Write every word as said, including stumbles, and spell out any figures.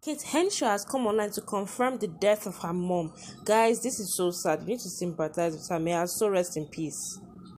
Kate Henshaw has come online to confirm the death of her mom. Guys, this is so sad. You need to sympathize with her. May her soul rest in peace.